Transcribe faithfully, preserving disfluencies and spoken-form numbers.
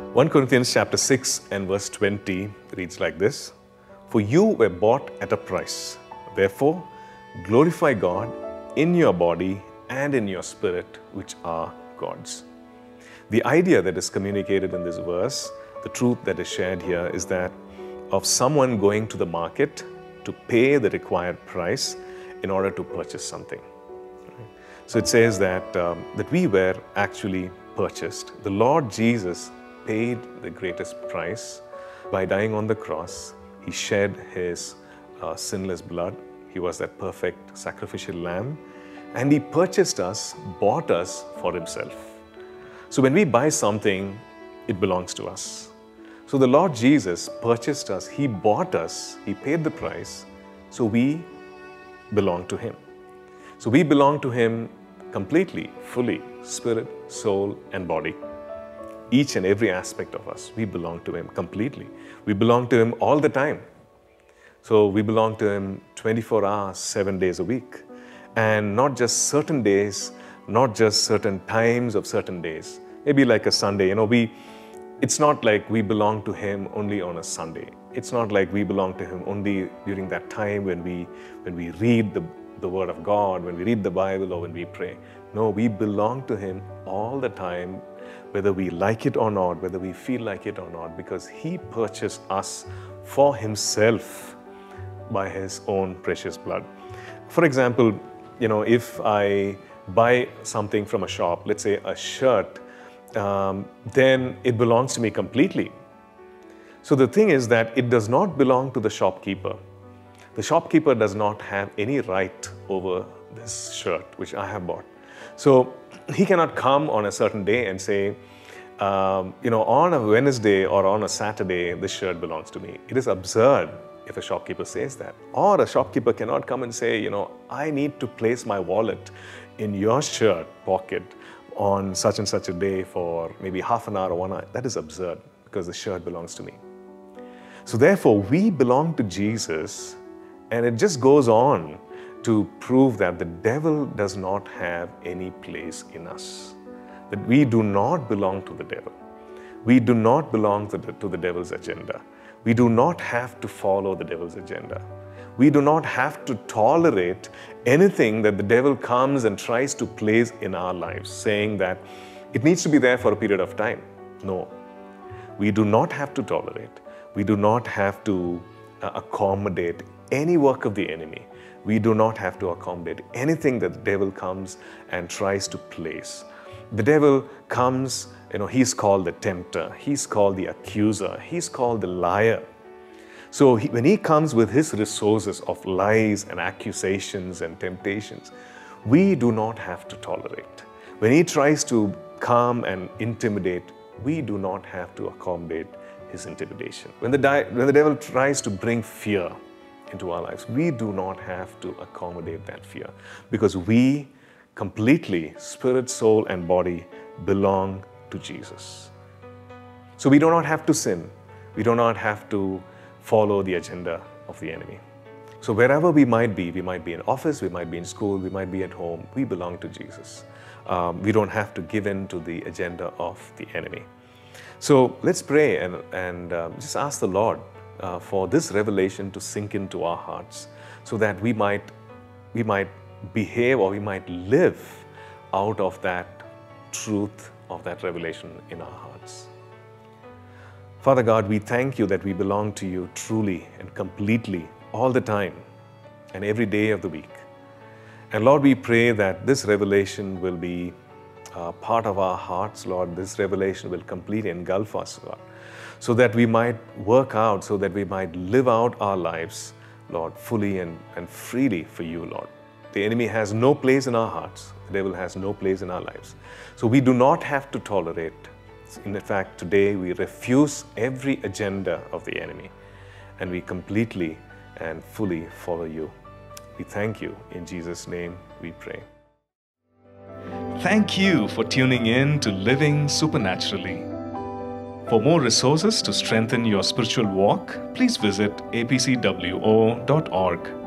First Corinthians chapter six and verse twenty reads like this: For you were bought at a price. Therefore, glorify God in your body and in your spirit, which are God's. The idea that is communicated in this verse, the truth that is shared here, is that of someone going to the market to pay the required price in order to purchase something. So it says that, um, that we were actually purchased. The Lord Jesus paid the greatest price by dying on the cross. He shed his uh, sinless blood. He was that perfect sacrificial lamb. And he purchased us, bought us for himself. So when we buy something, it belongs to us. So the Lord Jesus purchased us. He bought us. He paid the price. So we belong to him. So we belong to him completely, fully, spirit, soul, and body. Each and every aspect of us, we belong to him completely. We belong to him all the time. So we belong to him twenty-four hours, seven days a week. And not just certain days, not just certain times of certain days. Maybe like a Sunday, you know, we, it's not like we belong to him only on a Sunday. It's not like we belong to him only during that time when we, when we read the, the Word of God, when we read the Bible, or when we pray. No, we belong to him all the time, whether we like it or not, whether we feel like it or not, because he purchased us for himself by his own precious blood. For example, you know, if I buy something from a shop, let's say a shirt, um, then it belongs to me completely. So the thing is that it does not belong to the shopkeeper. The shopkeeper does not have any right over this shirt which I have bought. So he cannot come on a certain day and say, um, you know, on a Wednesday or on a Saturday, this shirt belongs to me. It is absurd if a shopkeeper says that. Or a shopkeeper cannot come and say, you know, I need to place my wallet in your shirt pocket on such and such a day for maybe half an hour or one hour. That is absurd, because the shirt belongs to me. So therefore, we belong to Jesus, and it just goes on to prove that the devil does not have any place in us. That we do not belong to the devil. We do not belong to the, to the devil's agenda. We do not have to follow the devil's agenda. We do not have to tolerate anything that the devil comes and tries to place in our lives, saying that it needs to be there for a period of time. No, we do not have to tolerate. We do not have to uh, accommodate any work of the enemy. We do not have to accommodate anything that the devil comes and tries to place. The devil comes, you know, he's called the tempter, he's called the accuser, he's called the liar. So he, when he comes with his resources of lies and accusations and temptations, we do not have to tolerate. When he tries to come and intimidate, we do not have to accommodate his intimidation. When the, di when the devil tries to bring fear into our lives, we do not have to accommodate that fear, because we completely, spirit, soul, and body, belong to Jesus. So we do not have to sin. We do not have to follow the agenda of the enemy. So wherever we might be, we might be in office, we might be in school, we might be at home, we belong to Jesus. Um, we don't have to give in to the agenda of the enemy. So let's pray and, and uh, just ask the Lord uh, for this revelation to sink into our hearts, so that we might, we might behave, or we might live out of that truth of that revelation in our hearts. Father God, we thank you that we belong to you truly and completely all the time and every day of the week. And Lord, we pray that this revelation will be uh, part of our hearts, Lord. This revelation will completely engulf us, God, so that we might work out, so that we might live out our lives, Lord, fully and, and freely for you, Lord. The enemy has no place in our hearts. The devil has no place in our lives. So we do not have to tolerate. In fact, today we refuse every agenda of the enemy, and we completely and fully follow you. We thank you. In Jesus' name we pray. Thank you for tuning in to Living Supernaturally. For more resources to strengthen your spiritual walk, please visit a p c w o dot org.